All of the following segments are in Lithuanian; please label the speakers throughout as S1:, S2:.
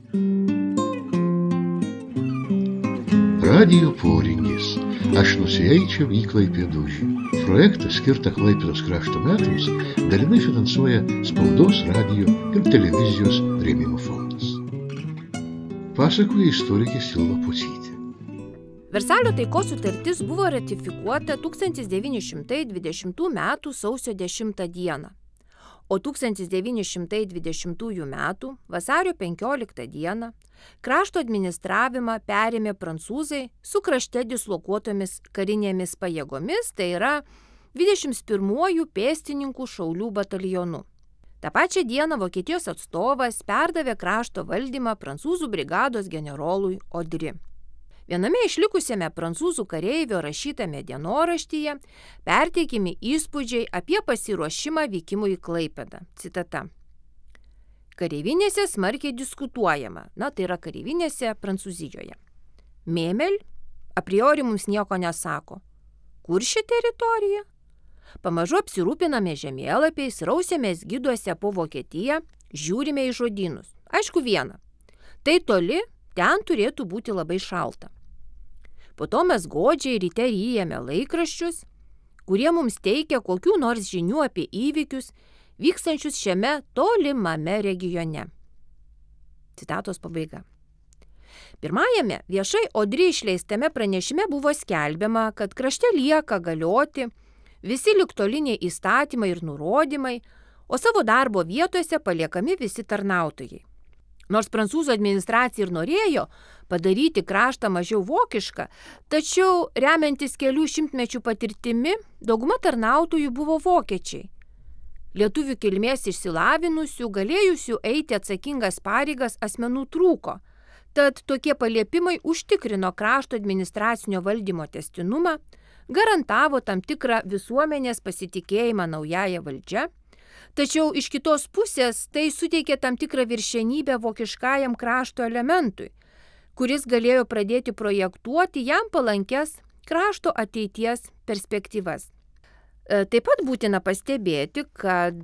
S1: Radijo poringis. Aš nusieičiau į Klaipėdūžį. Projektą skirtą Klaipėdos krašto metams dalinai finansuoja Spaudos, radijo ir televizijos rėmimo fondas. Pasakoja istorikė Silva Pocytė.
S2: Versalio taikos sutartis buvo ratifikuota 1920 m. sausio 10 dieną, o 1920 m. vasario 15 dieną krašto administravimą perėmė prancūzai su krašte dislokuotomis karinėmis pajėgomis, tai yra 21 pėstininkų šaulių batalionu. Ta pačia diena Vokietijos atstovas perdavė krašto valdymą prancūzų brigados generolui Audry. Viename išlikusiame prancūzų kareivio rašytame dienoraštyje perteikiami įspūdžiai apie pasiruošimą vykimui į Klaipėdą. Citata. Kareivinėse smarkiai diskutuojama, tai yra kareivinėse Prancūzijoje. Mėmel a priori mums nieko nesako. Kur ši teritorija? Pamažu apsirūpiname žemėlapiais, rausiamės giduose po Vokietiją, žiūrime į žodynus. Aišku viena, tai toli, ten turėtų būti labai šalta. Po to mes godžiai ryte ryjame laikraščius, kurie mums teikia kokių nors žinių apie įvykius, vykstančius šiame tolimame regione. Citatos pabaiga. Pirmajame viešai Audry išleistame pranešime buvo skelbiama, kad krašte lieka galioti visi ligtoliniai įstatymai ir nurodymai, o savo darbo vietose paliekami visi tarnautojai. Nors prancūzų administracija ir norėjo padaryti kraštą mažiau vokišką, tačiau remiantis kelių šimtmečių patirtimi, dauguma tarnautojų buvo vokiečiai. Lietuvių kilmės išsilavinusių, galėjusių eiti atsakingas pareigas asmenų trūko, tad tokie paliepimai užtikrino krašto administracinio valdymo tęstinumą, garantavo tam tikrą visuomenės pasitikėjimą naująją valdžią, tačiau iš kitos pusės tai suteikė tam tikrą viršenybę vokiškajam krašto elementui, kuris galėjo pradėti projektuoti jam palankes krašto ateities perspektyvas. Taip pat būtina pastebėti, kad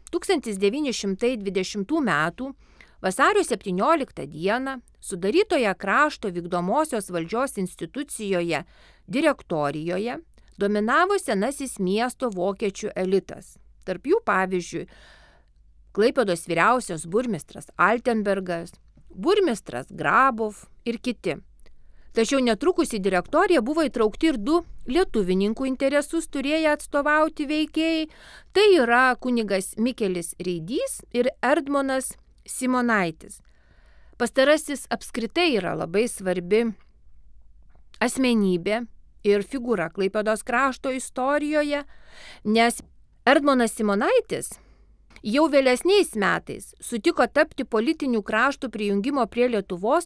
S2: 1920 m. vasario 17 dieną sudarytoje krašto vykdomosios valdžios institucijoje direktorijoje dominavo senasis miesto vokiečių elitas. Tarp jų, pavyzdžiui, Klaipėdos vyriausias burmistras Altenbergas, burmistras Grabov ir kiti. Tačiau netrukus į direktoriją buvo įtraukti ir du lietuvininkų interesus turėję atstovauti veikėjai, tai yra kunigas Mikelis Reidys ir Erdmonas Simonaitis. Pastarasis apskritai yra labai svarbi asmenybė ir figūra Klaipėdos krašto istorijoje, nes Erdmonas Simonaitis jau vėlesniais metais sutiko tapti politinių kraštų prijungimo prie Lietuvos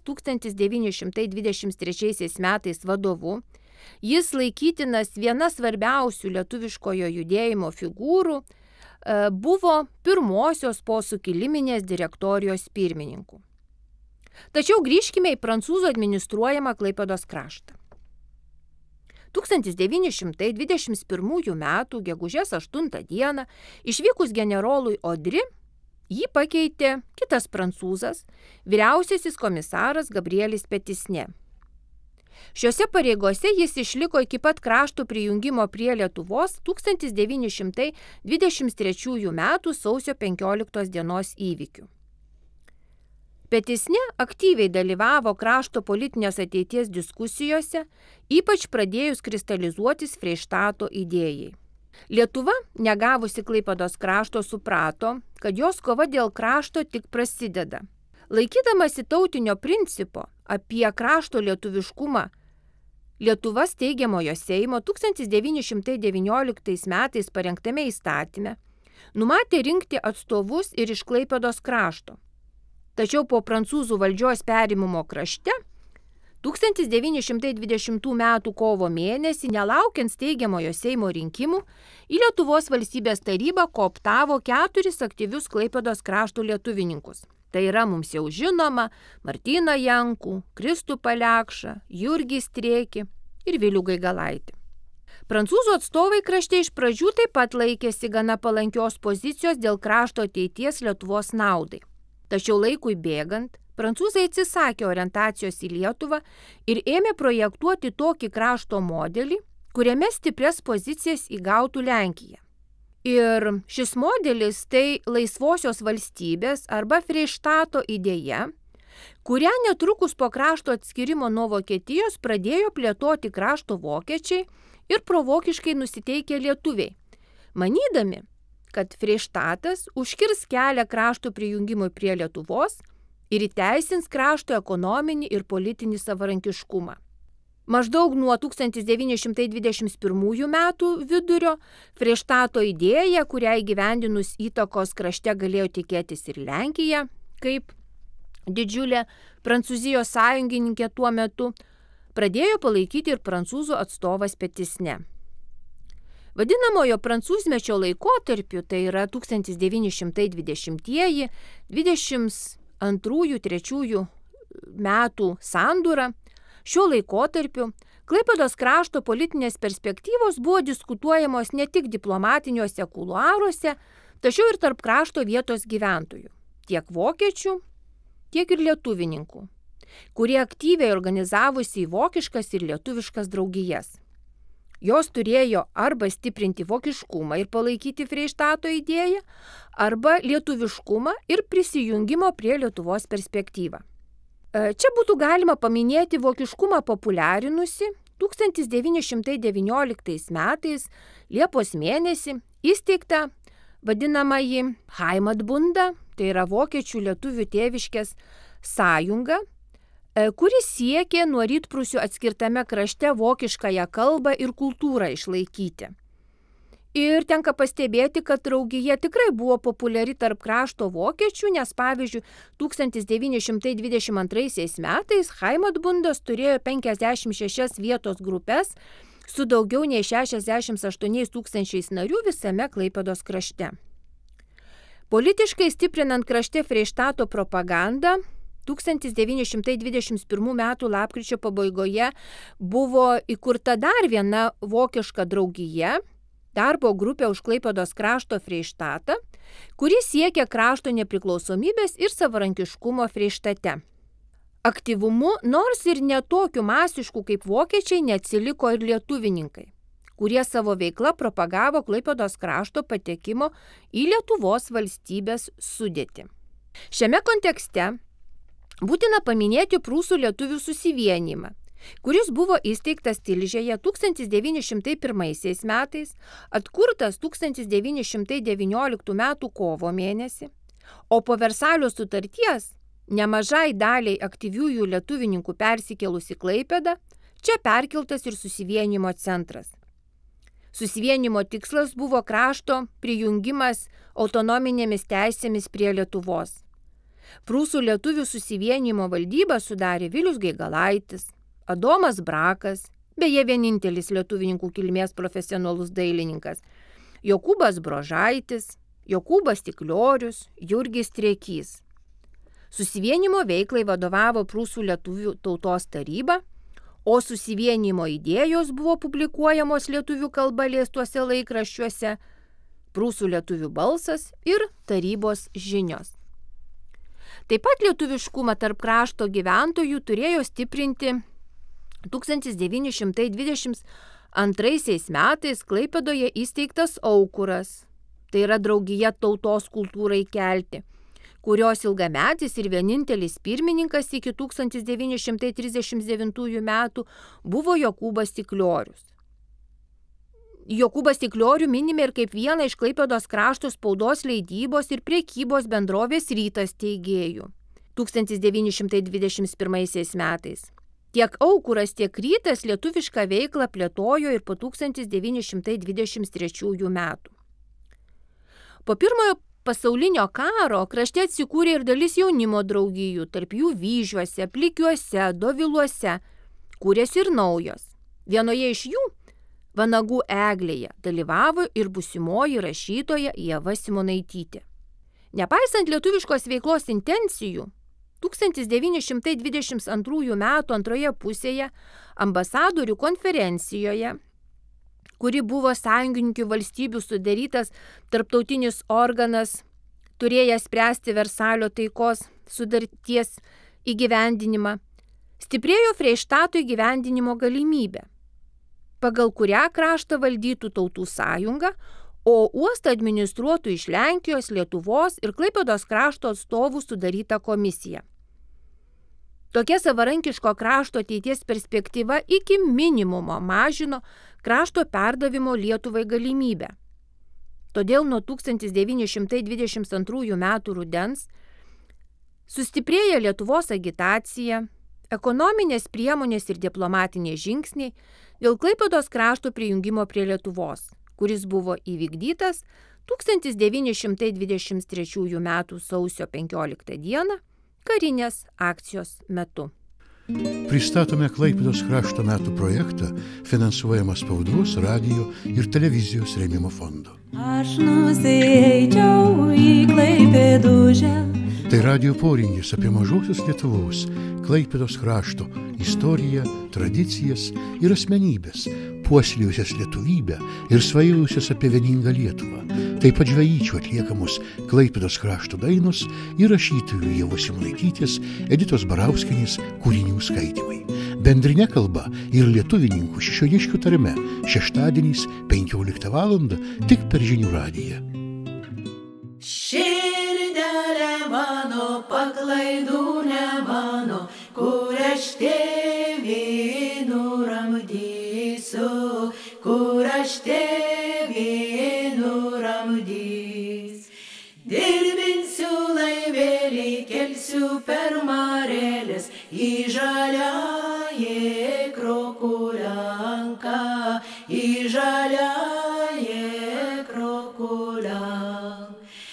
S2: 1923 metais vadovu. Jis laikytinas viena svarbiausių lietuviškojo judėjimo figūrų, buvo pirmosios po sukiliminės direktorijos pirmininku. Tačiau grįžkime į prancūzų administruojamą Klaipėdos kraštą. 1921 m. gegužės 8 dieną išvykus generolui Audry, jį pakeitė kitas prancūzas, vyriausiasis komisaras Gabrielis Petisne. Šiose pareigose jis išliko iki pat krašto prijungimo prie Lietuvos 1923 m. sausio 15 dienos įvykių. Petisne aktyviai dalyvavo krašto politinės ateities diskusijose, ypač pradėjus kristalizuotis Freištato idėjai. Lietuva, negavusi Klaipėdos krašto, suprato, kad jos kova dėl krašto tik prasideda. Laikydamasi tautinio principo apie krašto lietuviškumą, Lietuva steigiamojo Seimo 1919 metais parengtame įstatyme numatė rinkti atstovus ir iš Klaipėdos krašto. Tačiau po prancūzų valdžios perimimo krašte 1920 m. kovo mėnesį, nelaukiant steigiamojo Seimo rinkimų, į Lietuvos valstybės tarybą kooptavo 4 aktyvius Klaipėdos krašto lietuvininkus. Tai yra mums jau žinoma Martyną Jankų, Kristupą Lekšą, Jurgį Striekį ir Vilių Gaigalaitį. Prancūzų atstovai krašte iš pradžių taip pat laikėsi gana palankios pozicijos dėl krašto ateities Lietuvos naudai. Tačiau laikui bėgant prancūzai atsisakė orientacijos į Lietuvą ir ėmė projektuoti tokį krašto modelį, kuriame stiprias pozicijas įgautų Lenkija. Ir šis modelis tai laisvosios valstybės arba Freištato idėja, kurią netrukus po krašto atskirimo nuo Vokietijos pradėjo plėtoti krašto vokiečiai ir provokiškai nusiteikę lietuviai, manydami, kad Freištatas užkirs kelią krašto prijungimui prie Lietuvos ir įteisins krašto ekonominį ir politinį savarankiškumą. Maždaug nuo 1921 metų vidurio Freištato idėja, kurią įgyvendinus įtakos krašte galėjo tikėtis ir Lenkija, kaip didžiulė Prancūzijos sąjungininkė tuo metu, pradėjo palaikyti ir prancūzų atstovas Petisne. Vadinamojo prancūzmečio laikotarpiu, tai yra 1920-ieji, 22-23 metų sandūra, šiuo laikotarpiu Klaipėdos krašto politinės perspektyvos buvo diskutuojamos ne tik diplomatiniuose kuluaruose, tačiau ir tarp krašto vietos gyventojų, tiek vokiečių, tiek ir lietuvininkų, kurie aktyviai organizavosi į vokiškas ir lietuviškas draugijas. Jos turėjo arba stiprinti vokiškumą ir palaikyti Freištato idėją, arba lietuviškumą ir prisijungimo prie Lietuvos perspektyvą. Čia būtų galima paminėti vokiškumą populiarinusi 1919 metais Liepos mėnesį įsteigtą vadinamąjį Heimatbundą, tai yra vokiečių lietuvių tėviškės sąjunga, kuris siekė nuo Rytprūsių atskirtame krašte vokiškąją kalbą ir kultūrą išlaikyti. Ir tenka pastebėti, kad draugija tikrai buvo populiari tarp krašto vokiečių, nes pavyzdžiui 1922 metais Heimatbundas turėjo 56 vietos grupės su daugiau nei 68 000 narių visame Klaipėdos krašte. Politiškai stiprinant krašte Freištato propagandą, 1921 metų lapkričio pabaigoje buvo įkurta dar viena vokiška draugija, darbo grupė už Klaipėdos krašto Freištatą, kuri siekia krašto nepriklausomybės ir savarankiškumo Freištate. Aktyvumu, nors ir netokiu masišku kaip vokiečiai, neatsiliko ir lietuvininkai, kurie savo veiklą propagavo Klaipėdos krašto patekimo į Lietuvos valstybės sudėtį. Šiame kontekste būtina paminėti prūsų lietuvių susivienijimą, kuris buvo įsteigtas Tilžėje 1901 metais, atkurtas 1919 metų kovo mėnesį, o po Versalio sutarties nemažai daliai aktyviųjų lietuvininkų persikėlus į Klaipėdą, čia perkeltas ir susivienijimo centras. Susivienijimo tikslas buvo krašto prijungimas autonominėmis teisėmis prie Lietuvos. Prūsų lietuvių susivienijimo valdybą sudarė Vilius Gaigalaitis, Adomas Brakas, beje vienintelis lietuvininkų kilmės profesionalus dailininkas, Jokūbas Brožaitis, Jokūbas Tikliorius, Jurgis Striekys. Susivienijimo veiklai vadovavo Prūsų lietuvių tautos taryba, o susivienijimo idėjos buvo publikuojamos lietuvių kalba leistuose laikraščiuose Prūsų lietuvių balsas ir tarybos žinios. Taip pat lietuviškumą tarp krašto gyventojų turėjo stiprinti 1922 metais Klaipėdoje įsteigtas Aukuras, tai yra draugija tautos kultūrai kelti, kurios ilgametis ir vienintelis pirmininkas iki 1939 metų buvo Jokūbas Tikliorius. Jokūbas Tikliorių minime ir kaip vieną iš Klaipėdos krašto spaudos leidybos ir prekybos bendrovės Rytas steigėjų 1921 metais. Tiek Aukuras, tiek Rytas lietuvišką veiklą plėtojo ir po 1923 metų. Po pirmojo pasaulinio karo krašte atsikūrė ir dalis jaunimo draugijų, tarp jų Vyžiuose, Plikiuose, Doviluose, kūrėsi ir naujos. Vienoje iš jų, Vanagų eglėje, dalyvavo ir būsimoji rašytoja Ieva Simonaitytė. Nepaisant lietuviškos veiklos intencijų, 1922 metų antroje pusėje ambasadorių konferencijoje, kuri buvo sąjungininkų valstybių sudarytas tarptautinis organas, turėjęs spręsti Versalio taikos sudarties įgyvendinimą, stiprėjo Freištato įgyvendinimo galimybė, pagal kurią kraštą valdytų Tautų sąjunga, o uostą administruotų iš Lenkijos, Lietuvos ir Klaipėdos krašto atstovų sudaryta komisija. Tokia savarankiško krašto ateities perspektyva iki minimumo mažino krašto perdavimo Lietuvai galimybę. Todėl nuo 1922 metų rudens sustiprėja Lietuvos agitacija, ekonominės priemonės ir diplomatiniai žingsniai dėl Klaipėdos krašto prijungimo prie Lietuvos, kuris buvo įvykdytas 1923 metų sausio 15 dieną karinės akcijos metu.
S1: Pristatome Klaipėdos krašto metų projektą, finansuojamą Spaudos, radijo ir televizijos rėmimo fondo.
S3: Aš nusieičiau į Klaipėdužę.
S1: Tai radijo poringis apie mažosios Lietuvos, Klaipėdos krašto istoriją, tradicijas ir asmenybės, puoselėjusias lietuvybę ir svajojusias apie vieningą Lietuvą. Taip pat žvejyčių atliekamos Klaipėdos krašto dainos ir rašytojų Ievos Simonaitytės, Editos Barauskienės kūrinių skaitymai. Bendrinė kalba ir lietuvininkų Šešionėškių tarme šeštadieniais 15 val. Tik per žinių radiją.
S3: Širdelė mano, paklaidų ne mano, kur aš tėvį nuramdysiu, kur aš tėvį nuramdys. Dirbinsiu laivėlį, kelsiu per mareles į žaliąją Krokulianką, į žaliąją Krokulianką.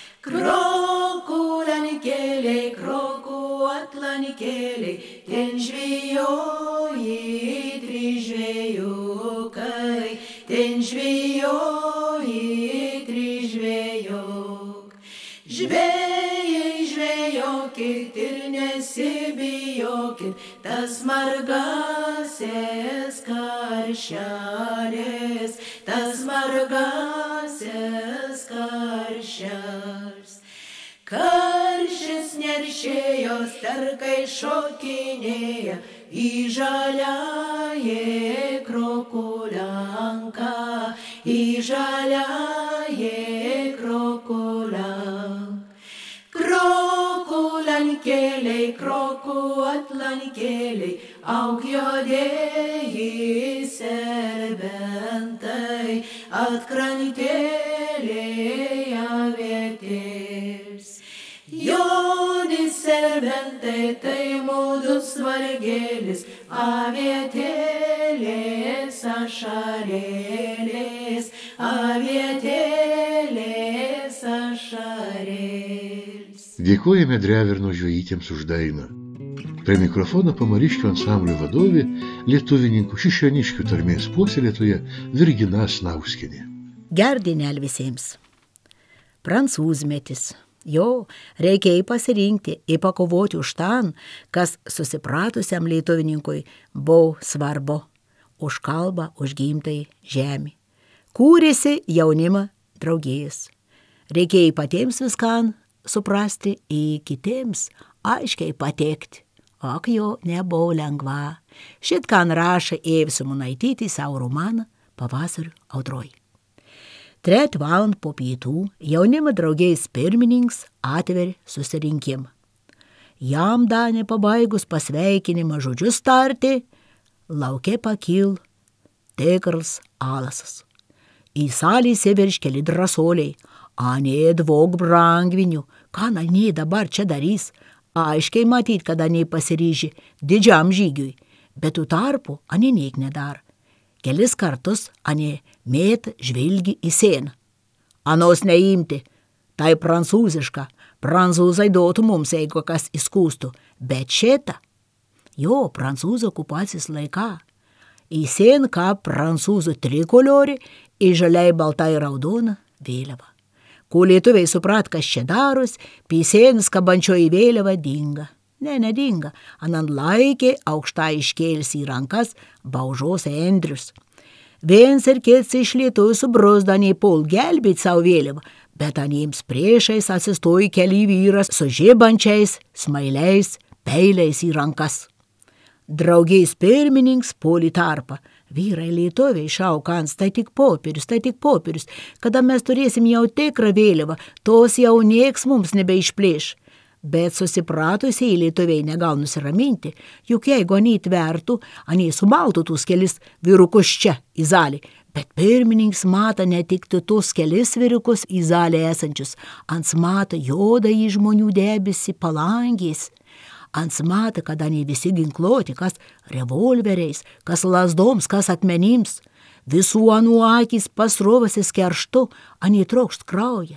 S3: Krokuliankėliai, Krokuatlankėliai, ten žvejoji trys žvejukai, ten žvejoji trys žvejuk. Žvejai, žvejokit ir nesibijokit, tas margasis karšelis, tas margasis karšelis. Karšis neršėjo, sterkai šokinėja į žaliąją Krokulianką, į žaliąją Krokulianką. Krokuliankėliai, Krokuatlankėliai, auk juodieji serbentai, atkrantėliai avietės. Juodi serbentai, tai mūdus vargėlis, avietėlės ašarėlės, avietėlės ašarėlės.
S1: Dėkojame Dreverno žvejytėms už dainą. Prie mikrofono Pamariškių ansamblio vadovė, lietuvininkų Šešionėškių tarmės puoselėtoja Virgina Snauskienė.
S4: Gerdienel visiems. Prancūzmetis. Jo, reikia pasirinkti, pakovoti už tan, kas susipratusiam lietuvininkui buvo svarbu, už kalbą, už gimtai žemį. Kūrėsi jaunimą draugijas. Reikia patiems viskan suprasti, kitiems aiškiai patekti. Ak jo nebuvo lengva. Šitkan rašė Ieva Simonaitytė savo romaną Pavasario audroj. 3 val. Po pietų jaunimo draugijos pirmininkas atverė susirinkimą. Jam danė pabaigus pasveikinimą žodžius tarti, lauke pakil tikras alasas. Į salį įsiverš keli drąsuoliai, anė dvog brangvinių, ką anė dabar čia darys, aiškiai matyt, kad anė pasiryži didžiam žygiui, bet tų tarpu anė niek nedar. Kelis kartus anė mėt žvilgi į sieną. Anos neimti, tai prancūziška, prancūzai duotų mums, jeigu kas įskūstų, bet šitą, jo, prancūzų okupacijos laiką, į sieną ką prancūzų trikolorį, į žaliai baltai raudona vėliava. Kol lietuviai suprat, kas čia daros, pį sienas kabančioji vėliava dinga. Nedinga, anan laikė aukštą iškėlis į rankas Baužos Endrius. Viens ir kits iš lietuvių subruzda nei pol gelbėt savo vėliavą, bet aniems priešais atsistojo keli vyras su žibančiais, smailiais peiliais į rankas. Draugiais pirmininks puolė tarpą. Vyrai lietuviai šaukans, tai tik popierius, kada mes turėsim jau tikrą vėliavą, tos jau nieks mums nebeišplėš. Bet susipratusiai lietuviai negal nusiraminti, juk jeigu anį tvertų, anį sumaltų tus kelis vyrukus čia į zalį. Bet pirmininks mata ne tik tus kelis vyrukus į zalį esančius, ans mata jodą į žmonių debesį palangės. Ans mata, kad anį visi ginkluoti, kas revolveriais, kas lasdoms, kas akmenims. Visų anų akys pasrovasis kerštu, anį trokšt kraują.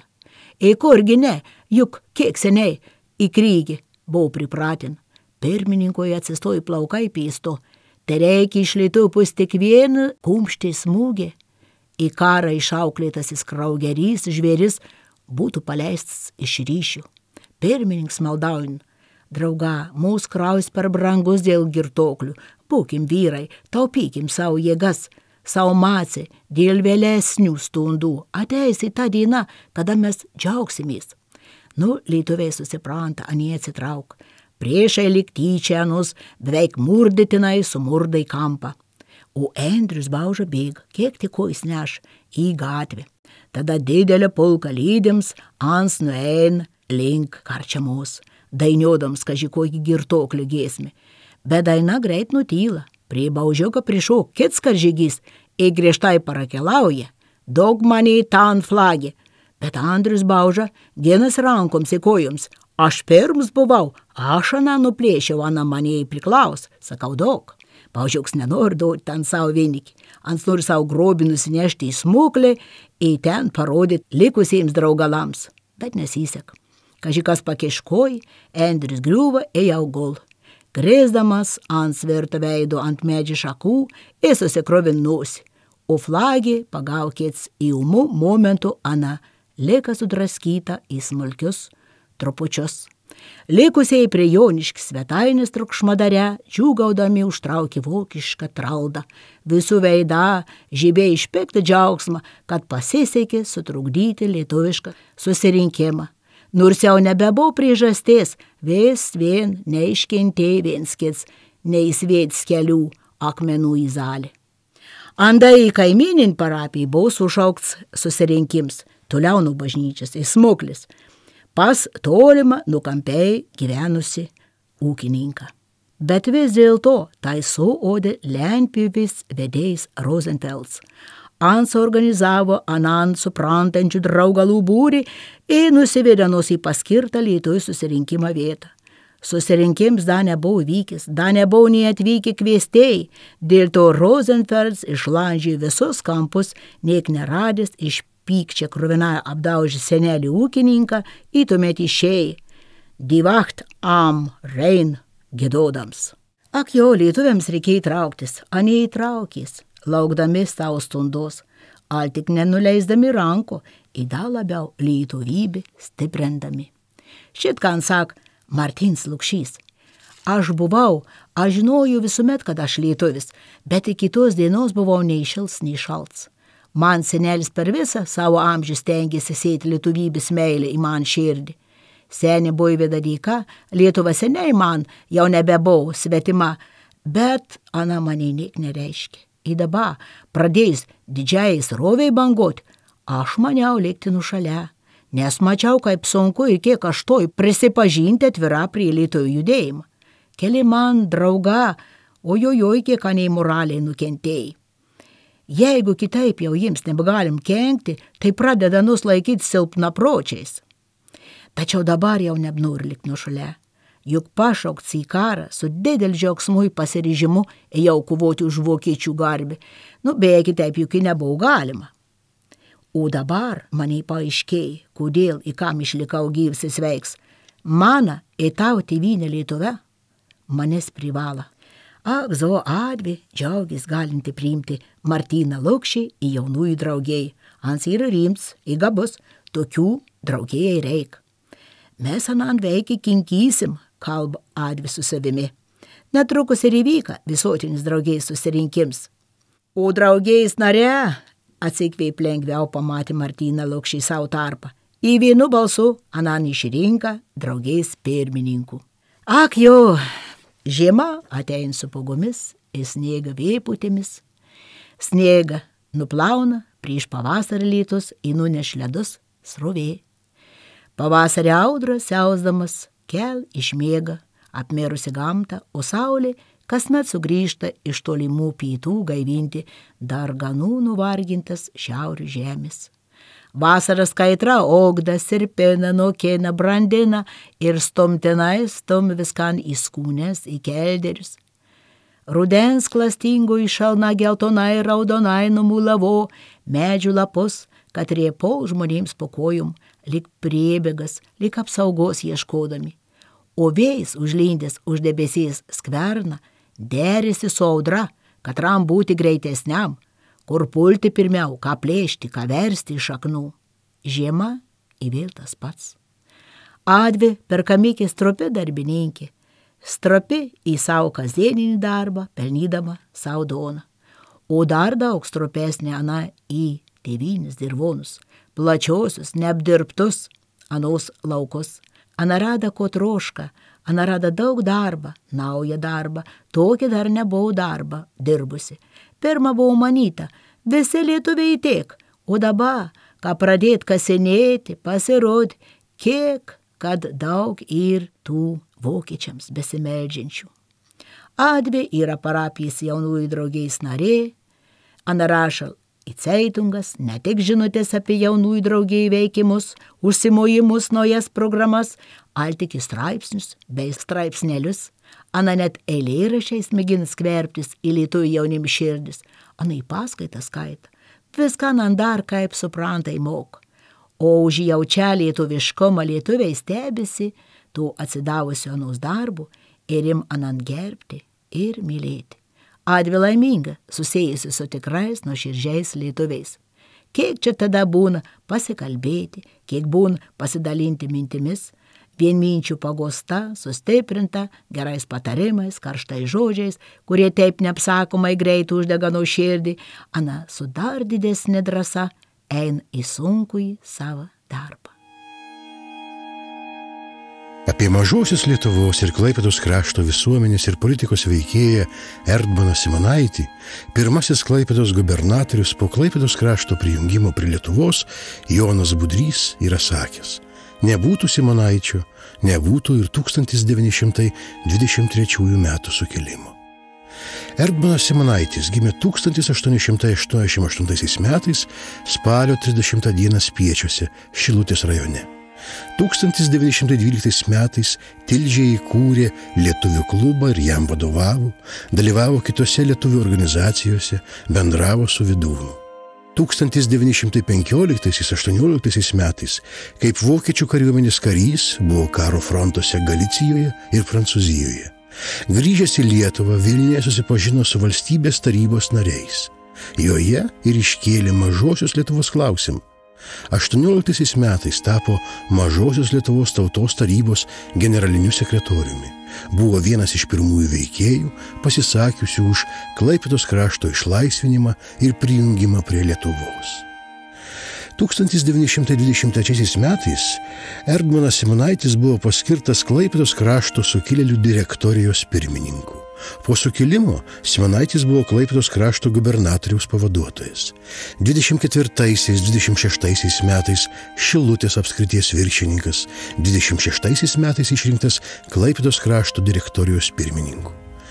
S4: Kurgi ne, juk kiek seniai į krygį buvau pripratin. Pirmininkoje atsistojo plaukai pėsto. Tai reikia išleitau pus tik vieną kumštį smūgį. Į karą išauklėtasis kraugerys žvėris būtų paleistas iš ryšių. Pirmininks maldaujant. Drauga, mūsų kraus per brangus dėl girtoklių. Būkim vyrai, taupykim savo jėgas, savo macį dėl vėlesnių stundų. Ateisi tą dieną, kada mes džiaugsimės. Lietuviai susipranta, anie atsitrauk. Priešai lyg tyčianus beveik murdytinai sumurda į kampą. O Andrius Bauža bėga, kiek tik ko jis neš, į gatvę. Tada didelė pulka lydims ans nueina link karčiamos, dainiodams kaži kokį girtoklį giesmį. Bet daina greit nutyla. Prie Baužiuko prišok kits karžygys ir griežtai parakelauja. Daug mane tan flagė. Bet Andrius Bauža dienas rankoms į kojoms. Aš pirms buvau, aš aną nuplėšiau, aną mane priklaus, sakau daug. Baužiuks nenori duoti ten savo vienikį. Ans nori savo grobį nusinešti į smuklį ir ten parodyti likusiems draugalams. Bet nesisek. Kažikas pakeškoji, Andrius griuva ir jau gul. Grėsdamas ant svirto veido ant medžių šakų ir susikrovin nosį. O flagė pagaukėts į ūmų momentų aną lika sudraskyta į smulkius trupučius. Likusiai prie Joniškių svetainės trukšmadare džiūgaudami užtraukė vokišką traudą. Visų veida žibė iš piktą džiaugsmą, kad pasisekė sutrukdyti lietuvišką susirinkimą. Nors jau nebebuvo priežasties, vis vien neiškentėjo viens kits, neįsvėdis kelių akmenų į zalį. Andai į kaimynin parapijai buvo sušaukts susirinkims, toliau nuo bažnyčios į smuklis, pas tolimą nukampiai gyvenusi ūkininką. Bet vis dėlto tai suodė lentpjūvis vedėjais Rosenfels. Ans organizavo anan suprantančių draugalų būrį ir nusivedė nus į paskirtą lietuvių susirinkimą vietą. Susirinkims dar nebuvo vykęs, dar nebuvo nei atvykę kviestėjai, dėl to Rosenfels išlandžė visus kampus, niek neradęs iš pykčia kruvinąją apdaužį senelį ūkininką į tuomet išėjai. Die Wacht am Rhein giedodams. Ak jo, lietuviams reikėjo trauktis, anie įtraukės, laukdami savo stundos, al tik nenuleisdami ranko, į dar labiau lietuvybę stiprindami. Šitkan sak Martins Lukšys. Aš buvau, aš žinojau visuomet, kad aš lietuvis, bet iki tos dienos buvau nei šils, nei šalts. Man senelis per visą savo amžių stengėsi sėti lietuvybės meilę į man širdį. Senė Buivida dėka, Lietuva seniai man jau nebebuvo svetima, bet ana mane niek nereiškia. Į dabar, pradėjus didžiai sroviai bangot, aš maniau likti nušalia, nes mačiau, kaip sunku ir kiek aš toj prisipažinti atvira prie lietuvių judėjimą. Keli man drauga, ojojoj, kiek anei moraliai nukentėjai. Jeigu kitaip jau jiems nebegalim kenkti, tai pradeda nus laikyti silpnapročiais. Tačiau dabar jau nebnori likti nušalia. Juk pašaukts į karą su dideliu džiaugsmu ir pasiryžimu jau kovoti už vokiečių garbę. Beje, kitaip juk nebuvo galima. O dabar man paaiškėjo, kodėl į kam išlikau gyvas ir sveiks. Mana ir tavo tėvynė Lietuva manęs privala. Akzo Advi džiaugis galinti priimti Martyną Lukšį į jaunųjų draugėjai. Ans yra rimts, į gabus, tokių draugėjai reik. Mes anan veikį kinkysim, kalba Advi su savimi. Netrukus ir įvyka visuotinis draugėjais susirinkims. O draugėjais nare, atsikvėp lengviau pamatė Martyną Lukšį savo tarpą. Į vienu balsu anan išrinka draugėjais pirmininku. Ak jo, žiema atein su pogomis ir sniega vėputėmis. Sniega nuplauna, prieš pavasarį lietus į nuneš ledus srovė. Pavasarį audra siausdamas kel išmiega apmėrusi gamtą, o saulė kasmet sugrįžta iš tolimų pietų gaivinti darganų nuvargintas šiaurių žemės. Vasaras kaitra ogda, sirpina, nokina, brandina ir stumtinai stum viskan į skūnes, į kelderius. Rudens klastingo išalna geltonai raudonai numulavo medžių lapus, kad riepo žmonėms po kojom, lyg priebėgas, lyg apsaugos ieškodami. O vėjas užlindęs už debesies skverna, derėsi su audra, katram būti greitesniam, kur pulti pirmiau, ką plėšti, ką versti iš šaknų. Žiema į vėl tas pats. Advi perkamikė stropi darbininkė, stropi į savo kasdieninį darbą, pelnydama savo duoną. O dar daug stropesnė ana į tėvynės dirvonus, plačiosius, neapdirbtus anos laukus. Ana rada ko troška, ana rada daug darbą, naują darbą, tokį dar nebuvau darbą dirbusi. Pirma buvo manyta, visi lietuviai tiek, o dabar, ką pradėt kasinėti, pasirodė, kiek, kad daug ir tų vokiečiams besimeldžiančių. Advi yra parapijos jaunųjų draugijos narė, ana rašo į ceitungas, ne tik žinutės apie jaunųjų draugijų veikimus, užsimojimus, naujas programas, tik į straipsnius bei straipsnelius. Ana net eilėraščiais mėgina skverbtis į lietuvių jaunimų širdis, ana į paskaitą skaita. Viską nan dar kaip supranta į mok. O už jaučia lietuviškumą lietuviai stebisi, tų atsidavusio anos darbų ir im anan gerbti ir mylėti. Advi laiminga, susijusi su tikrais nuoširdžiais lietuviais. Kiek čia tada būna pasikalbėti, kiek būna pasidalinti mintimis, vienminčių pagosta, sustiprinta, gerais patarimais, karštais žodžiais, kurie taip neapsakomai greit uždega nuo širdį, ana su dar didesnė drąsa eina į sunkųjį savo darbą.
S1: Apie mažosios Lietuvos ir Klaipėdos krašto visuomenės ir politikos veikėją Erdmaną Simonaitį, pirmasis Klaipėdos gubernatorius po Klaipėdos krašto prijungimo prie Lietuvos, Jonas Budrys yra sakęs: nebūtų Simonaičio, nebūtų ir 1923 metų sukilimo. Erdmanas Simonaitis gimė 1888 metais spalio 30 dieną Spiečiuose, Šilutės rajone. 1912 metais Tilžėje įkūrė lietuvių klubą ir jam vadovavo, dalyvavo kitose lietuvių organizacijose, bendravo su Vydūnu. 1915–18 metais, kaip vokiečių kariuomenės karys, buvo karo frontuose Galicijoje ir Prancūzijoje. Grįžęs į Lietuvą, Vilniuje susipažino su valstybės tarybos nariais. Joje ir iškėlė mažosios Lietuvos klausimą. 18 metais tapo mažosios Lietuvos tautos tarybos generaliniu sekretoriumi. Buvo vienas iš pirmųjų veikėjų, pasisakiusių už Klaipėdos krašto išlaisvinimą ir prijungimą prie Lietuvos. 1923 metais Erdmanas Simonaitis buvo paskirtas Klaipėdos krašto sukilėlių direktorijos pirmininku. Po sukilimo Simonaitis buvo Klaipėdos krašto gubernatoriaus pavaduotojas. 24–26 metais Šilutės apskrities viršininkas, 26 metais išrinktas Klaipėdos krašto direktorijos pirmininku.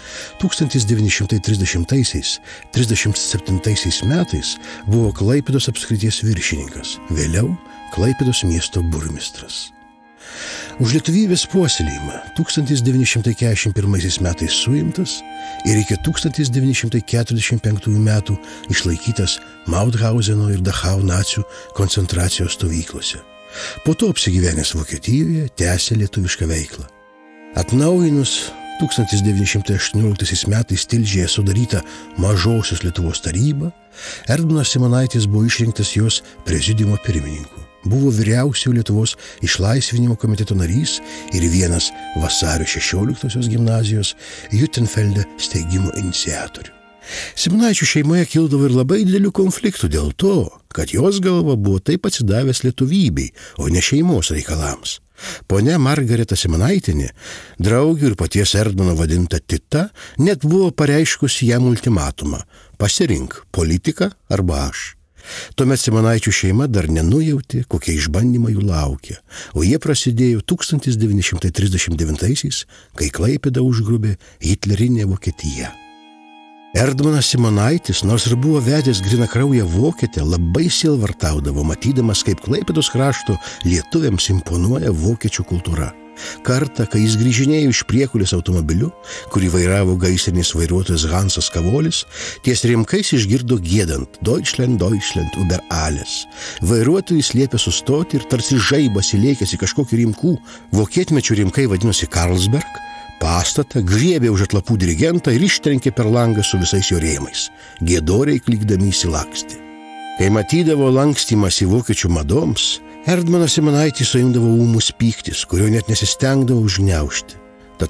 S1: 1930–37 metais buvo Klaipėdos apskrities viršininkas, vėliau Klaipėdos miesto burmistras. Už lietuvybės puoselėjimą 1941 metais suimtas ir iki 1945 metų išlaikytas Mauthauseno ir Dachau nacių koncentracijos stovyklose. Po to apsigyvenęs Vokietijoje tęsė lietuvišką veiklą. Atnaujinus 1918 metais Tilžėje sudaryta Mažosios Lietuvos taryba, Erdmanas Simonaitis buvo išrinktas jos prezidiumo pirmininku. Buvo vyriausiojo Lietuvos išlaisvinimo komiteto narys ir vienas vasario 16 gimnazijos Jutenfelde steigimo iniciatorių.
S5: Simonaičių šeimoje kildavo ir labai didelių konfliktų dėl to, kad jos galva buvo taip atsidavęs lietuvybei, o ne šeimos reikalams. Ponia Margareta Simonaitinė, draugių ir paties Erdmano vadinta Tita, net buvo pareiškusi jam ultimatumą – pasirink politiką arba aš. Tuomet Simonaičių šeima dar nenujauti, kokie išbandymai jų laukia, o jie prasidėjo 1939-aisiais, kai Klaipėdą užgrubė hitlerinė Vokietija. Erdmanas Simonaitis, nors ir buvo vedęs grynakrauję vokietę, labai sielvartaudavo, matydamas, kaip Klaipėdos krašto lietuviams imponuoja vokiečių kultūra. Kartą, kai jis grįžinėjo iš Priekulės automobiliu, kurį vairavo gaisrinis vairuotojas Hansas Kavolis, ties rimkais išgirdo giedant Deutschland, Deutschland, über alles. Vairuotojas liepė sustoti ir tarsi žaibas įlėkęs į kažkokį rimkų, vokietmečių rimkai vadinosi Karlsberg, pastatą, griebė už atlapų dirigentą ir ištrenkė per langą su visais jo rėmais. Giedoriai klykdami įsilakstė. Kai matydavo lankstymas į vokiečių madoms, Erdmanas Simonaitis suimdavo ūmus pyktis, kurio net nesistengdavo užgniaužti. Tad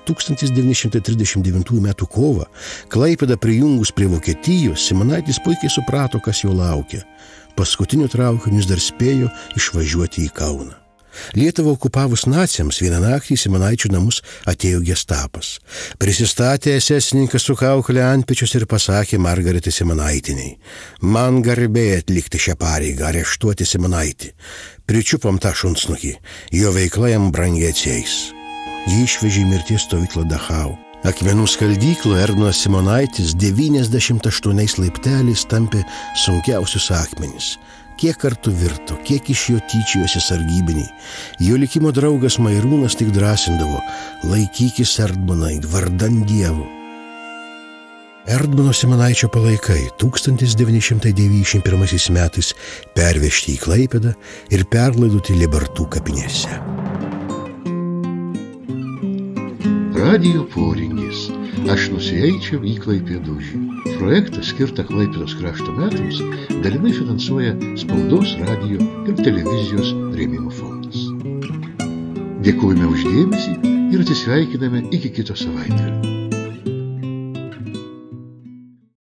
S5: 1939 m. kovą, Klaipėdą prijungus prie Vokietijos, Simonaitis puikiai suprato, kas jo laukia. Paskutiniu traukiniu jis dar spėjo išvažiuoti į Kauną. Lietuvą okupavus naciams vieną naktį į Simonaičių namus atėjo gestapas. Prisistatė esesininkas su kaukole ant pečius ir pasakė Margaretai Simonaitiniai: man garbė atlikti šią pareigą, areštuoti Simonaitį. Pričiupom tą šunsnukį, jo veikla jam brangiai atsieis. Jį išvežė į mirties stovyklą Dachau. Akmenų skaldyklo Erdmanas Simonaitis 98 laipteliais tampė sunkiausius akmenis. Kiek kartų virto, kiek iš jo tyčiojosi sargybiniai. Jo likimo draugas Mairūnas tik drąsindavo: laikykis Erdmanai, vardan Dievo. Erdmano Simonaičio palaikai 1991 metais pervežti į Klaipėdą ir perlaidoti Libartų kapinėse.
S1: Radijo poringis. Aš nusieičiau į Klaipėdūžį. Projektą skirtą Klaipėdos krašto metams dalinai finansuoja Spaudos, radijo ir televizijos rėmimo fondas. Dėkojame už dėmesį ir atsisveikiname iki kito savaitgalio.